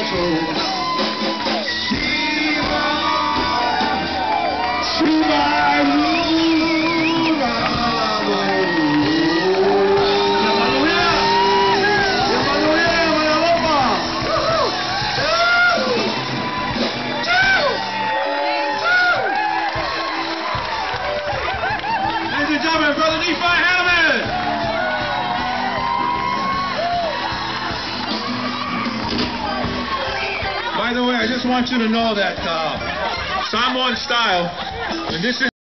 Toto. SIva, SIva, Brother Nephi Hammond! By the way, I just want you to know that Samoan style, and this is